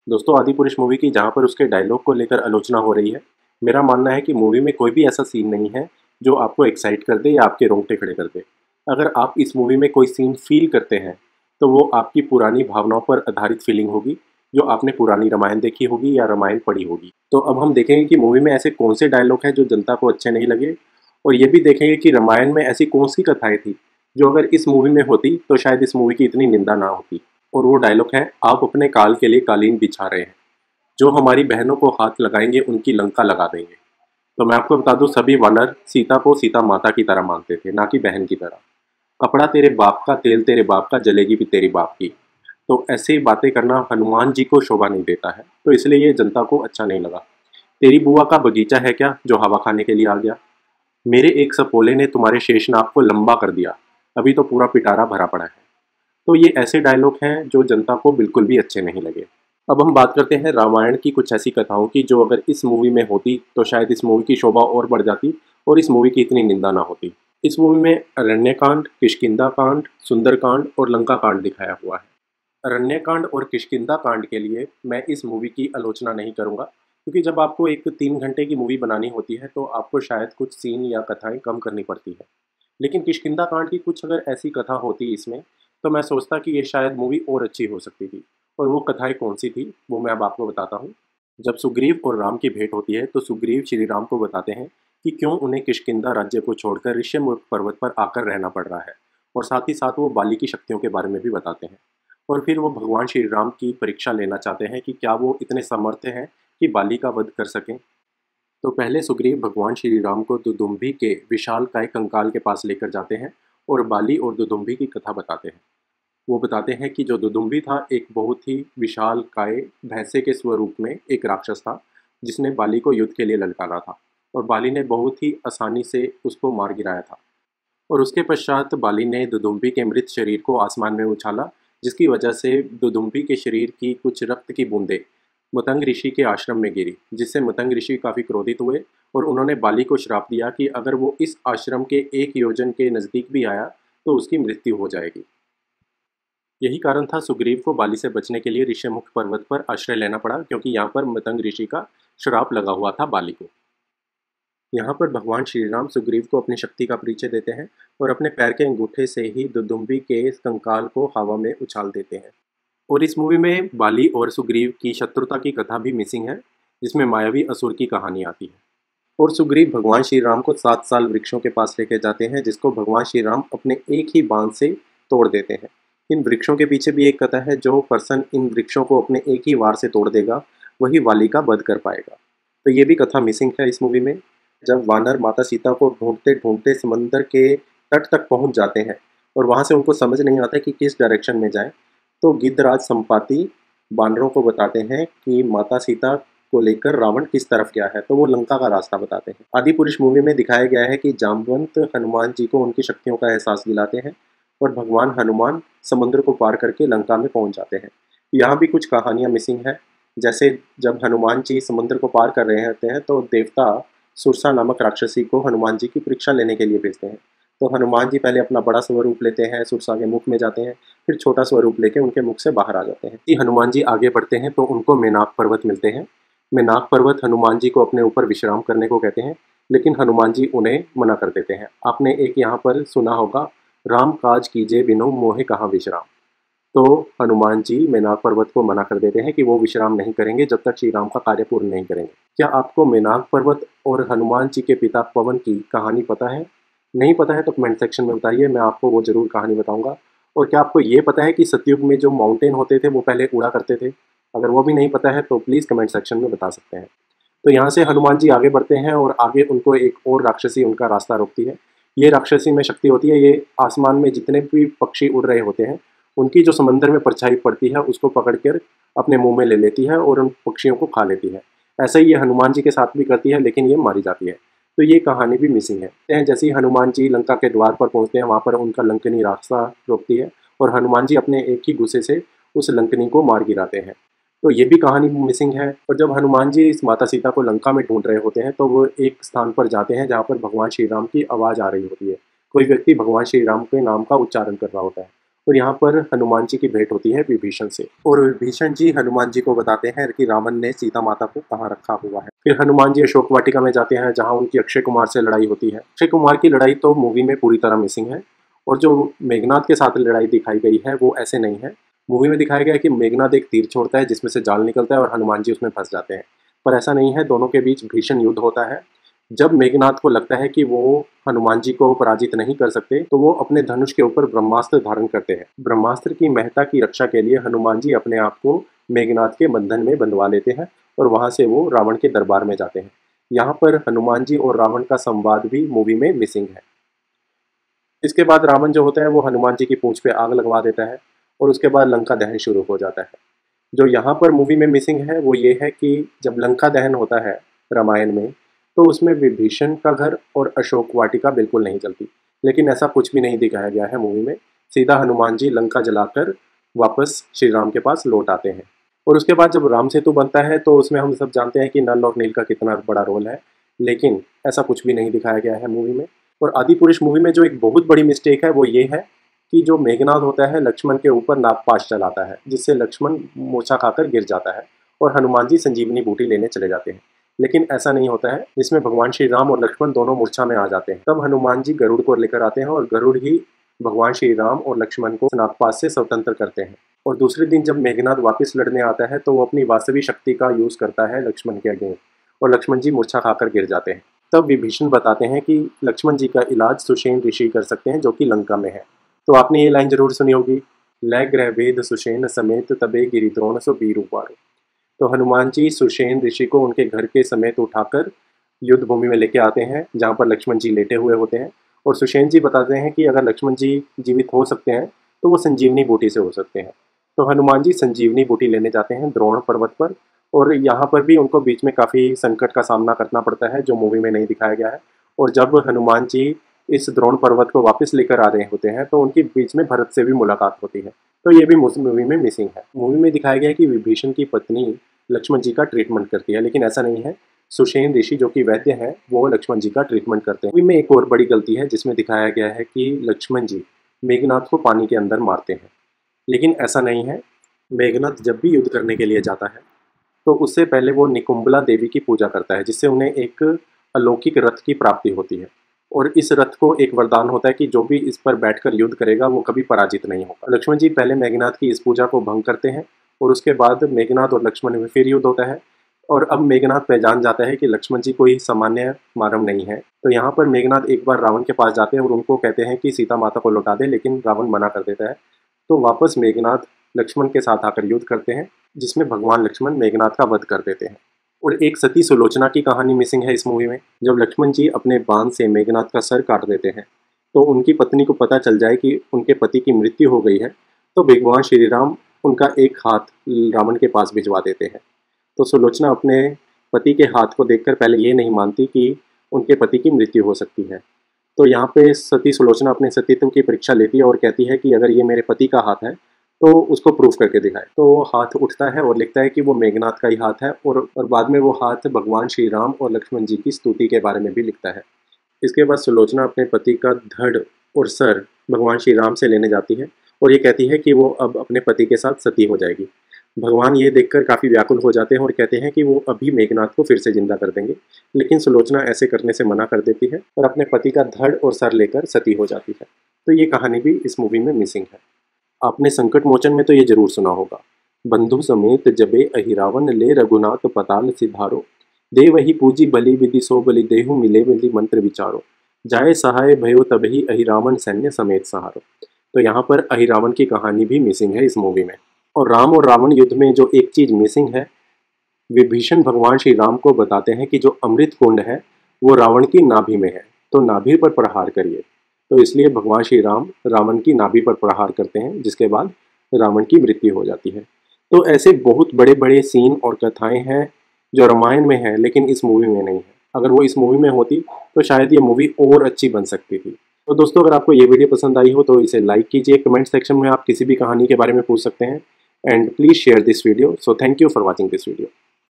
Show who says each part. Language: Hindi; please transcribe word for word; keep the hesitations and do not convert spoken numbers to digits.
Speaker 1: दोस्तों, आदिपुरुष मूवी की जहाँ पर उसके डायलॉग को लेकर आलोचना हो रही है, मेरा मानना है कि मूवी में कोई भी ऐसा सीन नहीं है जो आपको एक्साइट कर दे या आपके रोंगटे खड़े कर दे। अगर आप इस मूवी में कोई सीन फ़ील करते हैं, तो वो आपकी पुरानी भावनाओं पर आधारित फीलिंग होगी, जो आपने पुरानी रामायण देखी होगी या रामायण पढ़ी होगी। तो अब हम देखेंगे कि मूवी में ऐसे कौन से डायलॉग हैं जो जनता को अच्छे नहीं लगे, और ये भी देखेंगे कि रामायण में ऐसी कौन सी कथाएँ थी, जो अगर इस मूवी में होती तो शायद इस मूवी की इतनी निंदा ना होती। और वो डायलॉग है, आप अपने काल के लिए कालीन बिछा रहे हैं, जो हमारी बहनों को हाथ लगाएंगे उनकी लंका लगा देंगे। तो मैं आपको बता दूं, सभी वानर सीता को सीता माता की तरह मानते थे, ना कि बहन की तरह। कपड़ा तेरे बाप का, तेल तेरे बाप का, जलेगी भी तेरी बाप की। तो ऐसे बातें करना हनुमान जी को शोभा नहीं देता है, तो इसलिए ये जनता को अच्छा नहीं लगा। तेरी बुआ का बगीचा है क्या जो हवा खाने के लिए आ गया? मेरे एक सपोले ने तुम्हारे शेषनाग को लंबा कर दिया, अभी तो पूरा पिटारा भरा पड़ा है। तो ये ऐसे डायलॉग हैं जो जनता को बिल्कुल भी अच्छे नहीं लगे। अब हम बात करते हैं रामायण की कुछ ऐसी कथाओं की, जो अगर इस मूवी में होती तो शायद इस मूवी की शोभा और बढ़ जाती और इस मूवी की इतनी निंदा ना होती। इस मूवी में अरण्यकांड, किष्किंधा कांड, सुंदरकांड और लंका कांड दिखाया हुआ है। अरण्यकांड और किष्किंधा कांड के लिए मैं इस मूवी की आलोचना नहीं करूंगा, क्योंकि जब आपको एक तीन घंटे की मूवी बनानी होती है तो आपको शायद कुछ सीन या कथाएं कम करनी पड़ती है। लेकिन किष्किंधा कांड की कुछ अगर ऐसी कथा होती इसमें, तो मैं सोचता कि ये शायद मूवी और अच्छी हो सकती थी। और वो कथाएं कौन सी थी वो मैं अब आपको बताता हूँ। जब सुग्रीव और राम की भेंट होती है तो सुग्रीव श्री राम को बताते हैं कि क्यों उन्हें किष्किंधा राज्य को छोड़कर ऋष्यमुख पर्वत पर आकर रहना पड़ रहा है, और साथ ही साथ वो बाली की शक्तियों के बारे में भी बताते हैं। और फिर वो भगवान श्री राम की परीक्षा लेना चाहते हैं कि क्या वो इतने समर्थ हैं कि बाली का वध कर सकें। तो पहले सुग्रीव भगवान श्री राम को दुदुम्भी के विशालकाय कंकाल के पास लेकर जाते हैं और बाली और दुदुम्भी की कथा बताते हैं। वो बताते हैं कि जो दुदुम्भी था एक बहुत ही विशालकाय भैंसे के स्वरूप में एक राक्षस था, जिसने बाली को युद्ध के लिए ललकारा था, और बाली ने बहुत ही आसानी से उसको मार गिराया था। और उसके पश्चात बाली ने दुदुम्भी के मृत शरीर को आसमान में उछाला, जिसकी वजह से दुदुम्भी के शरीर की कुछ रक्त की बूंदें मतंग ऋषि के आश्रम में गिरी, जिससे मतंग ऋषि काफ़ी क्रोधित हुए और उन्होंने बाली को श्राप दिया कि अगर वो इस आश्रम के एक योजन के नज़दीक भी आया तो उसकी मृत्यु हो जाएगी। यही कारण था सुग्रीव को बाली से बचने के लिए ऋष्यमुख पर्वत पर आश्रय लेना पड़ा, क्योंकि यहाँ पर मतंग ऋषि का श्राप लगा हुआ था बाली को। यहाँ पर भगवान श्री राम सुग्रीव को अपनी शक्ति का परिचय देते हैं और अपने पैर के अंगूठे से ही दुदुम्भी के कंकाल को हवा में उछाल देते हैं। और इस मूवी में बाली और सुग्रीव की शत्रुता की कथा भी मिसिंग है, जिसमें मायावी असुर की कहानी आती है। और सुग्रीव भगवान श्री राम को सात साल वृक्षों के पास लेके जाते हैं, जिसको भगवान श्री राम अपने एक ही बाण से तोड़ देते हैं। इन वृक्षों के पीछे भी एक कथा है, जो पर्सन इन वृक्षों को अपने एक ही वार से तोड़ देगा वही वाली का वध कर पाएगा। तो ये भी कथा मिसिंग है इस मूवी में। जब वानर माता सीता को ढूंढते ढूंढते समंदर के तट तक पहुंच जाते हैं और वहां से उनको समझ नहीं आता कि किस डायरेक्शन में जाएं, तो गिद्धराज संपाति बानरों को बताते हैं कि माता सीता को लेकर रावण किस तरफ गया है, तो वो लंका का रास्ता बताते हैं। आदिपुरुष मूवी में दिखाया गया है कि जामवंत हनुमान जी को उनकी शक्तियों का एहसास दिलाते हैं और भगवान हनुमान समुद्र को पार करके लंका में पहुंच जाते हैं। यहाँ भी कुछ कहानियाँ मिसिंग है, जैसे जब हनुमान जी समुद्र को पार कर रहे होते हैं तो देवता सुरसा नामक राक्षसी को हनुमान जी की परीक्षा लेने के लिए भेजते हैं। तो हनुमान जी पहले अपना बड़ा स्वरूप लेते हैं, सुरसा के मुख में जाते हैं, फिर छोटा स्वरूप लेके उनके मुख से बाहर आ जाते हैं। कि हनुमान जी आगे बढ़ते हैं तो उनको मेनाक पर्वत मिलते हैं। मेनाक पर्वत हनुमान जी को अपने ऊपर विश्राम करने को कहते हैं, लेकिन हनुमान जी उन्हें मना कर देते हैं। आपने एक यहाँ पर सुना होगा, राम काज कीजिए बिनु मोहे कहाँ विश्राम। तो हनुमान जी मेनाक पर्वत को मना कर देते हैं कि वो विश्राम नहीं करेंगे जब तक श्री राम का कार्य पूर्ण नहीं करेंगे। क्या आपको मेनाक पर्वत और हनुमान जी के पिता पवन की कहानी पता है? नहीं पता है तो कमेंट सेक्शन में बताइए, मैं आपको वो जरूर कहानी बताऊंगा। और क्या आपको ये पता है कि सतयुग में जो माउंटेन होते थे वो पहले उड़ा करते थे? अगर वो भी नहीं पता है तो प्लीज़ कमेंट सेक्शन में बता सकते हैं। तो यहाँ से हनुमान जी आगे बढ़ते हैं और आगे उनको एक और राक्षसी उनका रास्ता रोकती है। ये राक्षसी में शक्ति होती है, ये आसमान में जितने भी पक्षी उड़ रहे होते हैं उनकी जो समंदर में परछाई पड़ती है उसको पकड़कर अपने मुंह में ले लेती है और उन पक्षियों को खा लेती है। ऐसा ही ये हनुमान जी के साथ भी करती है, लेकिन ये मारी जाती है। तो ये कहानी भी मिसिंग है। जैसे ही हनुमान जी लंका के द्वार पर पहुंचते हैं, वहाँ पर उनका लंकनी रास्ता रोकती है और हनुमान जी अपने एक ही गुस्से से उस लंकनी को मार गिराते हैं। तो ये भी कहानी मिसिंग है। और जब हनुमान जी इस माता सीता को लंका में ढूंढ रहे होते हैं तो वो एक स्थान पर जाते हैं जहाँ पर भगवान श्री राम की आवाज़ आ रही होती है। कोई व्यक्ति भगवान श्री राम के नाम का उच्चारण कर रहा होता है और यहाँ पर हनुमान जी की भेंट होती है विभीषण से, और विभीषण जी हनुमान जी को बताते हैं कि रावण ने सीता माता को कहाँ रखा हुआ है। फिर हनुमान जी अशोक वाटिका में जाते हैं जहाँ उनकी अक्षय कुमार से लड़ाई होती है। अक्षय कुमार की लड़ाई तो मूवी में पूरी तरह मिसिंग है, और जो मेघनाथ के साथ लड़ाई दिखाई गई है वो ऐसे नहीं है। मूवी में दिखाया गया है कि मेघनाथ एक तीर छोड़ता है जिसमें से जाल निकलता है और हनुमान जी उसमें फंस जाते हैं, पर ऐसा नहीं है। दोनों के बीच भीषण युद्ध होता है। जब मेघनाथ को लगता है कि वो हनुमान जी को पराजित नहीं कर सकते तो वो अपने धनुष के ऊपर ब्रह्मास्त्र धारण करते हैं। ब्रह्मास्त्र की महत्ता की रक्षा के लिए हनुमान जी अपने आप को मेघनाथ के बंधन में बंधवा लेते हैं और वहां से वो रावण के दरबार में जाते हैं। यहाँ पर हनुमान जी और रावण का संवाद भी मूवी में मिसिंग है। इसके बाद रावण जो होता है वो हनुमान जी की पूंछ पे आग लगवा देता है और उसके बाद लंका दहन शुरू हो जाता है। जो यहाँ पर मूवी में मिसिंग है वो ये है कि जब लंका दहन होता है रामायण में, तो उसमें विभीषण का घर और अशोक वाटिका बिल्कुल नहीं जलती, लेकिन ऐसा कुछ भी नहीं दिखाया गया है मूवी में। सीधा हनुमान जी लंका जलाकर वापस श्री राम के पास लौट आते हैं। और उसके बाद जब राम सेतु बनता है तो उसमें हम सब जानते हैं कि नल और नील का कितना बड़ा रोल है, लेकिन ऐसा कुछ भी नहीं दिखाया गया है मूवी में। और आदिपुरुष मूवी में जो एक बहुत बड़ी मिस्टेक है वो ये है कि जो मेघनाथ होता है लक्ष्मण के ऊपर नागपाश चलाता है, जिससे लक्ष्मण मूर्छा खाकर गिर जाता है और हनुमान जी संजीवनी बूटी लेने चले जाते हैं, लेकिन ऐसा नहीं होता है। जिसमें भगवान श्री राम और लक्ष्मण दोनों मूर्छा में आ जाते हैं। तब हनुमान जी गरुड़ को लेकर आते हैं और गरुड़ ही भगवान श्री राम और लक्ष्मण को नागपाश से स्वतंत्र करते हैं। और दूसरे दिन जब मेघनाथ वापस लड़ने आता है तो वो अपनी वास्तविक शक्ति का यूज करता है लक्ष्मण के अगेंस्ट, और लक्ष्मण जी मूर्छा खाकर गिर जाते हैं। तब विभीषण बताते हैं कि लक्ष्मण जी का इलाज सुषेण ऋषि कर सकते हैं जो कि लंका में है। तो आपने ये लाइन जरूर सुनी होगी, लय ग्रह वेद सुषेण समेत तबे गिरिद्रोण सो बीर उबारो। तो हनुमान जी सुषेण ऋषि को उनके घर के समेत उठाकर युद्ध भूमि में लेके आते हैं जहाँ पर लक्ष्मण जी लेटे हुए होते हैं। और सुषेण जी बताते हैं कि अगर लक्ष्मण जी जीवित हो सकते हैं तो वो संजीवनी बूटी से हो सकते हैं। तो हनुमान जी संजीवनी बूटी लेने जाते हैं द्रोण पर्वत पर, और यहाँ पर भी उनको बीच में काफ़ी संकट का सामना करना पड़ता है जो मूवी में नहीं दिखाया गया है। और जब हनुमान जी इस द्रोण पर्वत को वापस लेकर आ रहे होते हैं तो उनके बीच में भरत से भी मुलाकात होती है। तो ये भी मूवी में मिसिंग है। मूवी में दिखाया गया है कि विभीषण की पत्नी लक्ष्मण जी का ट्रीटमेंट करती है, लेकिन ऐसा नहीं है। सुषेण ऋषि जो कि वैद्य है वो लक्ष्मण जी का ट्रीटमेंट करते हैं। मूवी में एक और बड़ी गलती है जिसमें दिखाया गया है कि लक्ष्मण जी मेघनाथ को पानी के अंदर मारते हैं, लेकिन ऐसा नहीं है। मेघनाथ जब भी युद्ध करने के लिए जाता है तो उससे पहले वो निकुंबला देवी की पूजा करता है, जिससे उन्हें एक अलौकिक रथ की प्राप्ति होती है। और इस रथ को एक वरदान होता है कि जो भी इस पर बैठकर युद्ध करेगा वो कभी पराजित नहीं होगा। लक्ष्मण जी पहले मेघनाथ की इस पूजा को भंग करते हैं और उसके बाद मेघनाथ और लक्ष्मण में फिर युद्ध होता है। और अब मेघनाथ पहचान जाता है कि लक्ष्मण जी कोई सामान्य मानव नहीं है। तो यहाँ पर मेघनाथ एक बार रावण के पास जाते हैं और उनको कहते हैं कि सीता माता को लौटा दे, लेकिन रावण मना कर देता है। तो वापस मेघनाथ लक्ष्मण के साथ आकर युद्ध करते हैं, जिसमें भगवान लक्ष्मण मेघनाथ का वध कर देते हैं। और एक सती सुलोचना की कहानी मिसिंग है इस मूवी में। जब लक्ष्मण जी अपने बाण से मेघनाथ का सर काट देते हैं तो उनकी पत्नी को पता चल जाए कि उनके पति की मृत्यु हो गई है, तो भगवान श्री राम उनका एक हाथ रावण के पास भिजवा देते हैं। तो सुलोचना अपने पति के हाथ को देखकर पहले ये नहीं मानती कि उनके पति की मृत्यु हो सकती है। तो यहाँ पे सती सुलोचना अपने सतीत्व की परीक्षा लेती है और कहती है कि अगर ये मेरे पति का हाथ है तो उसको प्रूफ करके दिखाए। तो वो हाथ उठता है और लिखता है कि वो मेघनाथ का ही हाथ है, और और बाद में वो हाथ भगवान श्री राम और लक्ष्मण जी की स्तुति के बारे में भी लिखता है। इसके बाद सुलोचना अपने पति का धड़ और सर भगवान श्री राम से लेने जाती है और ये कहती है कि वो अब अपने पति के साथ सती हो जाएगी। भगवान ये देखकर काफ़ी व्याकुल हो जाते हैं और कहते हैं कि वो अभी मेघनाथ को फिर से जिंदा कर देंगे, लेकिन सुलोचना ऐसे करने से मना कर देती है और अपने पति का धड़ और सर लेकर सती हो जाती है। तो ये कहानी भी इस मूवी में मिसिंग है। आपने संकट मोचन में तो ये जरूर सुना होगा, बंधु समेत जबे अहिरावन ले रघुनाथ पताल सिधारो, दे वही पूजी बलि विधि सो बलि देहु मिले बलि मंत्र विचारो, जाए सहाय भयो तबही अहिरावन सैन्य समेत सहारो। तो यहाँ पर अहिरावन की कहानी भी मिसिंग है इस मूवी में। और राम और रावण युद्ध में जो एक चीज मिसिंग है, विभीषण भगवान श्री राम को बताते हैं कि जो अमृत कुंड है वो रावण की नाभि में है, तो नाभि पर प्रहार करिए। तो इसलिए भगवान श्री राम रावण की नाभि पर प्रहार करते हैं, जिसके बाद रावण की मृत्यु हो जाती है। तो ऐसे बहुत बड़े बड़े सीन और कथाएं हैं जो रामायण में है लेकिन इस मूवी में नहीं है। अगर वो इस मूवी में होती तो शायद ये मूवी और अच्छी बन सकती थी। तो दोस्तों, अगर आपको ये वीडियो पसंद आई हो तो इसे लाइक कीजिए। कमेंट सेक्शन में आप किसी भी कहानी के बारे में पूछ सकते हैं, and please share this video. So thank you for watching this video.